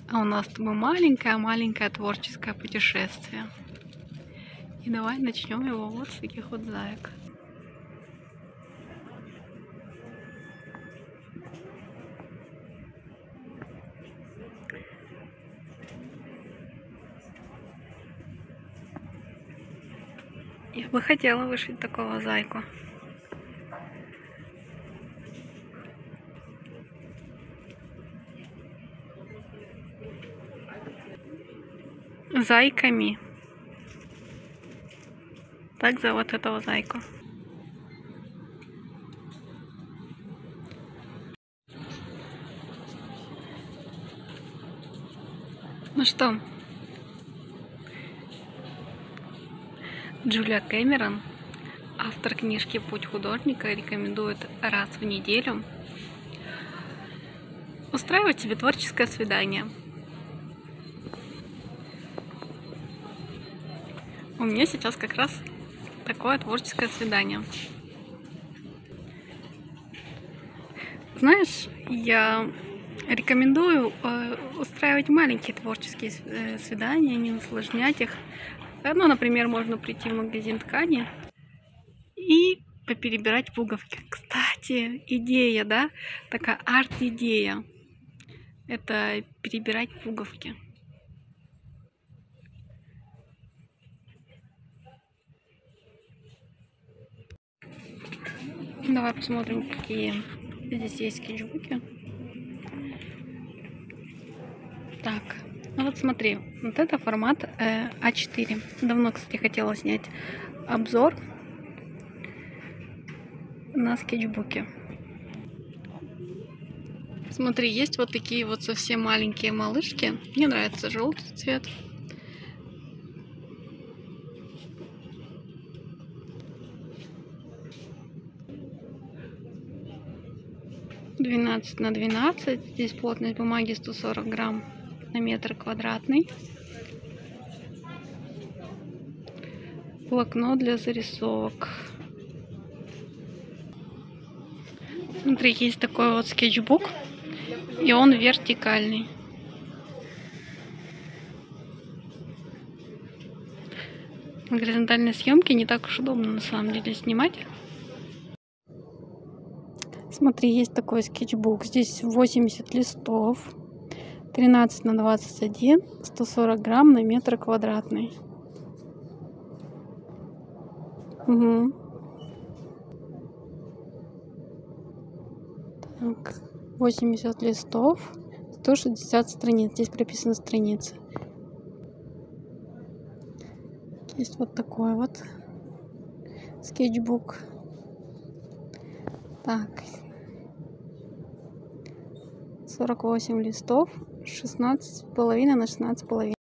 А у нас с тобой маленькое творческое путешествие. И давай начнем его вот с таких вот заек. Я бы хотела вышить такого зайку. Зайками. Так зовут этого зайку. Ну что, Джулия Кэмерон, автор книжки «Путь художника», рекомендует раз в неделю устраивать себе творческое свидание. У меня сейчас как раз такое творческое свидание. Знаешь, я рекомендую устраивать маленькие творческие свидания, не усложнять их. Ну, например, можно прийти в магазин ткани и поперебирать пуговки. Кстати, идея, да? Такая арт-идея. Это перебирать пуговки. Давай посмотрим, какие здесь есть скетчбуки. Так, ну вот смотри, вот это формат А4. Давно, кстати, хотела снять обзор на скетчбуке. Смотри, есть вот такие вот совсем маленькие малышки. Мне нравится желтый цвет. (12 на 12). Здесь плотность бумаги 140 грамм на метр квадратный. Блокнот для зарисовок. Смотри, есть такой вот скетчбук, и он вертикальный. На горизонтальной съемке не так уж удобно на самом деле снимать. Смотри, есть такой скетчбук. Здесь 80 листов, 13 на 21, 140 грамм на метр квадратный. Угу. Так, 80 листов, 160 страниц. Здесь прописаны страницы. Есть вот такой вот скетчбук. Так, 48 листов, 16,5 на 16,5.